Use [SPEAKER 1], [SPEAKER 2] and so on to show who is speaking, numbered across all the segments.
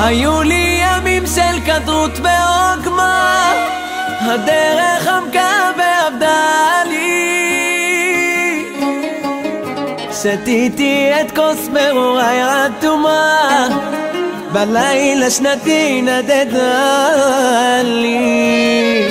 [SPEAKER 1] היו לי ימים של כדרות ועוגמה, הדרך עמקה ועבדה לי. שתיתי את כוס מרורי אטומה, בלילה שנתי נדדה לי.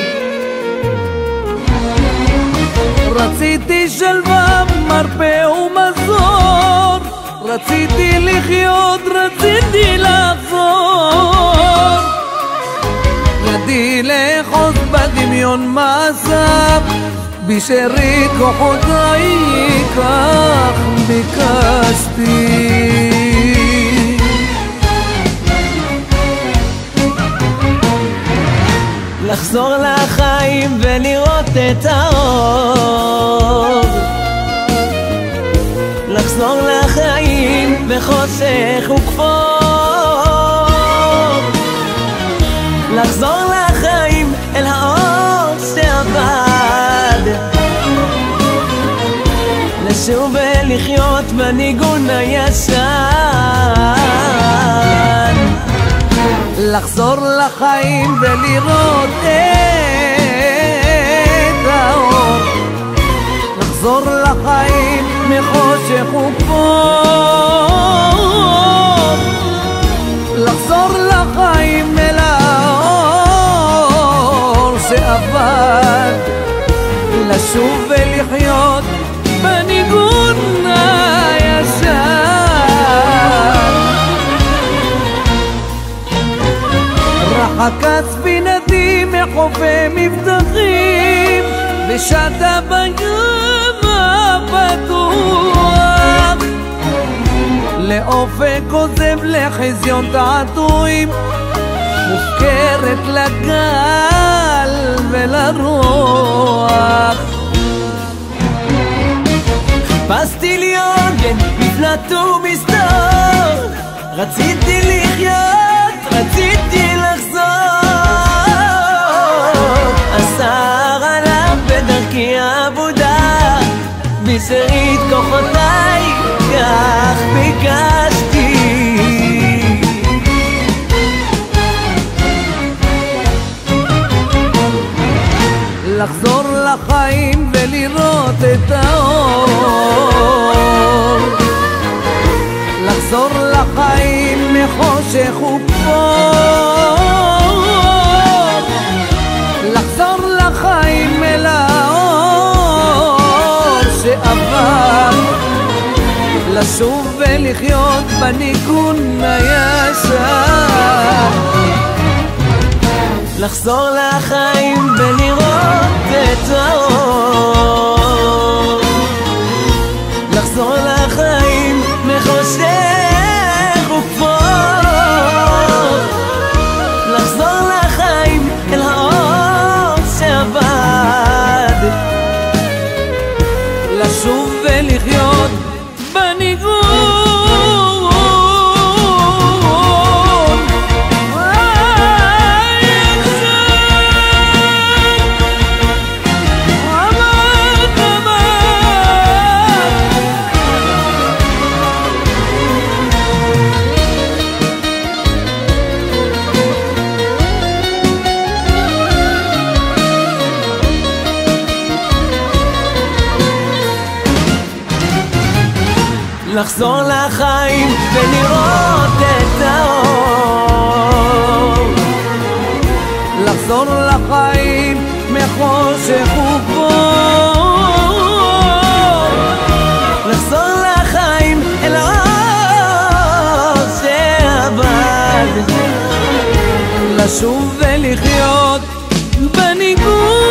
[SPEAKER 1] רציתי שלווה, מרפא ומזור, רציתי לחיות, רציתי לחזור. ידי לאחוז בדמיון מעשיו, בשארית כוחותיי כך ביקשתי. לחזור לחיים ולראות את האור, לחזור לחיים בחושך וכפור, לחזור לחיים אל האור שעבד, לשוב ולחיות בניגון הישן. לחזור לחיים ולראות את האור, לחזור לחיים מחושך וכפור, לחזור לחיים אל האור שעבד, לשוב ולחיות בניגון הישן. רחקה ספינתי מחופי מבטחים, ושטה בים הפתוח, לאופק עוזב לחזיון תעתועים, מופקרת לגל ולרוח. חיפשתי לי עוגן, מפלט ומסתור, רציתי לחיות, רציתי לחזור. אסר עליו בדרכי עבודה, בשארית כוחותיי כך ביקשתי. לחזור לחיים ולראות את האור, לחזור לחיים מחושך וכפור, לחזור לחיים אל האור שעבר, לשוב ולחיות בניגון הישן. לחזור לחיים ולראות את האור, לחזור לחיים מחושך וכפור, לחזור לחיים אל האור שעבד, לשוב ולחיות בניגון. לחזור לחיים ולראות את האור, לחזור לחיים מחושך וכפור, לחזור לחיים אל האור שעבד, לשוב ולחיות בניגון